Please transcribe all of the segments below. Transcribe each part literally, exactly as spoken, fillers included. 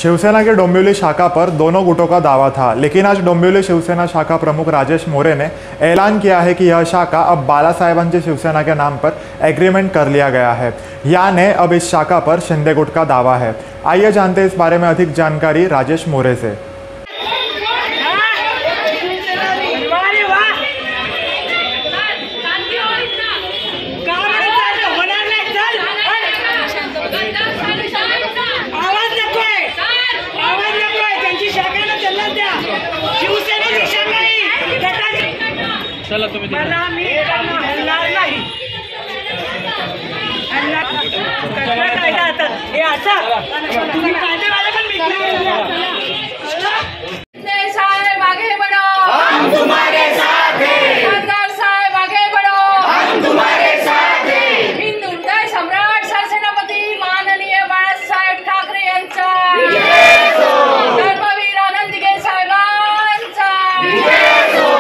शिवसेना के डोंबिवली शाखा पर दोनों गुटों का दावा था, लेकिन आज डोंबिवली शिवसेना शाखा प्रमुख राजेश मोरे ने ऐलान किया है कि यह शाखा अब बालासाहेबांची शिवसेना के नाम पर एग्रीमेंट कर लिया गया है, यानी अब इस शाखा पर शिंदे गुट का दावा है। आइए जानते हैं इस बारे में अधिक जानकारी राजेश मोरे से। चला तुम्ही मला मी हलणार नाही हलणार कायदा आता हे असं तुम्ही कायदेवाला पण मित्र साहेब आगे बढ़ो, हम तुम्हारे साथ हैं। सरदार साहेब आगे बढ़ो, हम तुम्हारे साथ हैं। हिंदू हृदय सम्राट सरसेनापती माननीय बाळासाहेब ठाकरे यांचा विजय हो। धर्मवीर आनंदीगे साहेबांचा विजय हो।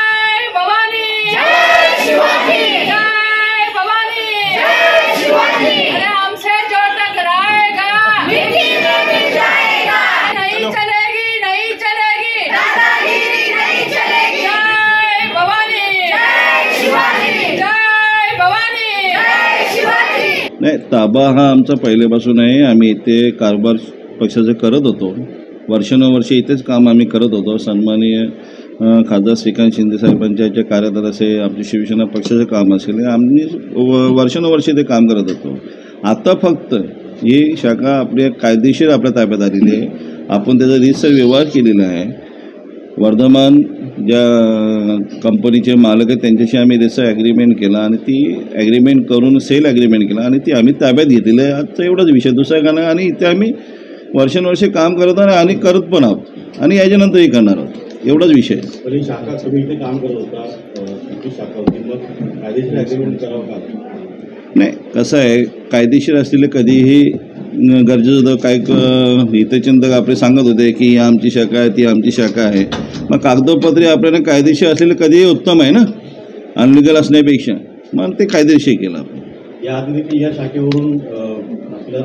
नाही, ताबा हा आमचा पहिल्यापासून आहे। आम्ही इथे कारभार पक्षाचं करत होतो, वर्षानुवर्षे इथेच काम आम्ही करत होतो। सन्माननीय खासदार श्रीकांत शिंदे साहेबांच्या कार्यालयात असे आमची शिवसेना पक्षाचं काम असेल, आम्ही वर्षानुवर्षे ते काम करत होतो। आता फक्त ही शाखा आपल्या कायदेशीर आपल्या ताब्यात आलेली आहे। आपण त्याचा रीतसर व्यवहार केलेला आहे। वर्धमान ज्या कंपनीचे मालक आहेत त्यांच्याशी आम्ही रीतसर ॲग्रीमेंट केला आणि ती ॲग्रीमेंट करून सेल ॲग्रीमेंट केला आणि ती आम्ही ताब्यात घेतलेलं आहे। आजचा एवढाच विषय, दुसरा का नाही। आणि इथे आम्ही वर्षानुवर्षे काम करत आहोत आणि करत पण आहोत आणि याच्यानंतरही करणार आहोत, एवढाच विषय आहे। शाखा तुम्ही इथे काम करत होता, शाखा होती, मग कायदेशीर ॲग्रीमेंट करावं का? नाही, कसं आहे, कायदेशीर असलेले कधीही गरजेचं होतं। काही हितचिंतक आपले सांगत होते की ही आमची शाखा आहे, ती आमची शाखा आहे। मग कागदोपत्री आपल्याला कायदेशीर असलेले कधीही उत्तम आहे ना, अनलिगल असण्यापेक्षा। मग ते कायदेशीर केलं आपण। या आधी या शाखेवरून आपल्या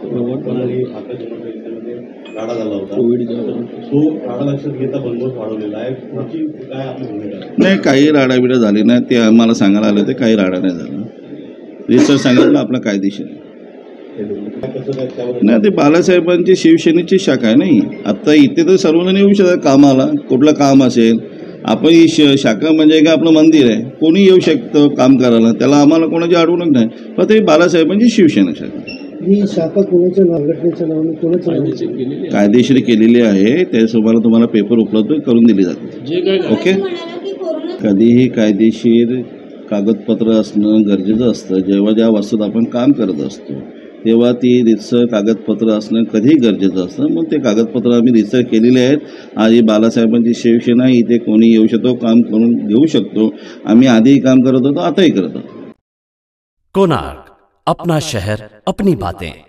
राडा झाला होता, तो राडा लक्षात घेता बंदोबस्त वाढवलेला आहे, काय आपली भूमिका? नाही, काही राडाबिडा झाली नाही, ते आम्हाला सांगायला आलं होते, काही राडा नाही झाला। रिसर सांगितलं आपला कायदेशीर नाही। ते बालासाहेबांची शिवसेनेची शाखा आहे नाही। आता इथे तर सर्वजण येऊ शकतात कामाला, कुठलं काम असेल। आपण ही श शाखा म्हणजे काय आपलं मंदिर आहे, कोणी येऊ शकतं काम करायला, त्याला आम्हाला कोणाची अडवणूक नाही। पण ते बालासाहेबांची शिवसेना शाखा ही शाखा कोणाच्या संघटनेच्या नावाने कोणाच्या कायदेशीर केलेली आहे। त्यासोबत तुम्हाला पेपर उपलब्ध करून दिले जाते। ओके, कधीही कायदेशीर कागदपत्र असणं गरजेचं असतं। जेव्हा ज्या वस्तूत आपण काम करत असतो तेव्हा ती रीतसर कागदपत्र असणं कधीही गरजेचं असतं। मग ते कागदपत्र आम्ही रीतसर केलेले आहेत। आज बालासाहेबांची शिवसेना इथे कोणी येऊ शकतो, काम करून घेऊ शकतो। आम्ही आधीही काम करत होतो, आताही करत आहोत। कोणार्क, अपना शहर अपनी बातें।